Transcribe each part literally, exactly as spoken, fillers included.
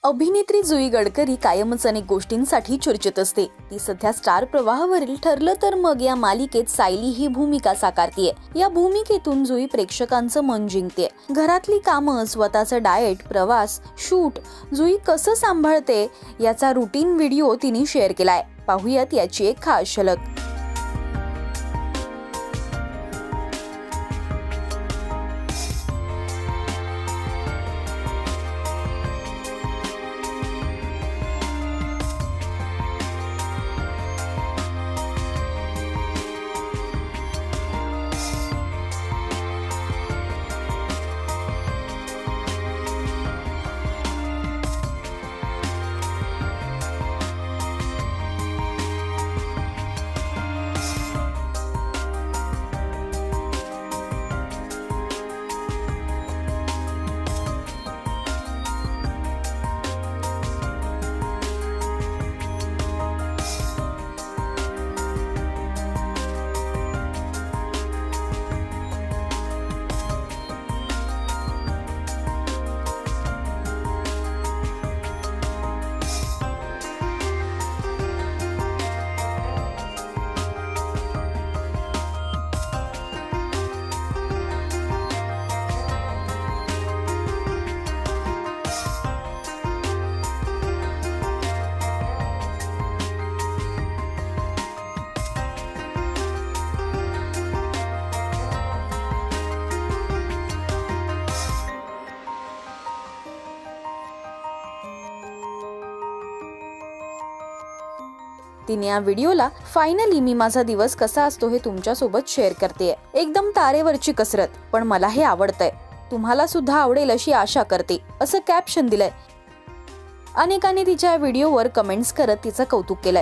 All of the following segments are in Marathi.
अभिनेत्री जुई गडकरी कायमच अनेक गोष्टींसाठी चर्चेत असते। ती सध्या स्टार प्रवाहावरील ठरलं तर मग या मालिकेत सायली ही भूमिका साकारतीये। या भूमिकेतून जुई प्रेक्षकांचं मन जिंकते। घरातली कामं, स्वतःचं डाएट, प्रवास, शूट जुई कसं सांभाळते याचा रुटीन व्हिडिओ तिने शेअर केलाय। पाहूयात याची एक खास झलक। तिने या व्हिडिओला फायनली मी माझा दिवस कसा असतो हे तुमच्या सोबत शेअर करतेय। एकदम तारेवरची कसरत, पण मला हे आवडतंय, तुम्हाला सुद्धा आवडेल अशी आशा करते, असं कॅप्शन दिलंय। अनेकांनी तिच्या व्हिडिओवर कमेंट्स करत तिचं कौतुक केलंय।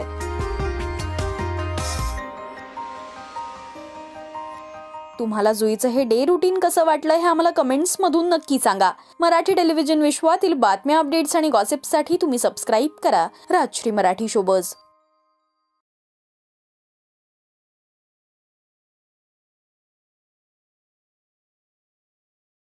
तुम्हाला जुईचं हे डे रुटीन कसं वाटलं हे आम्हाला कमेंट्स मधून नक्की सांगा। मराठी टेलिव्हिजन विश्वातील बातम्या, अपडेट्स आणि गॉसिपसाठी तुम्ही सबस्क्राईब करा राजश्री मराठी शोबज।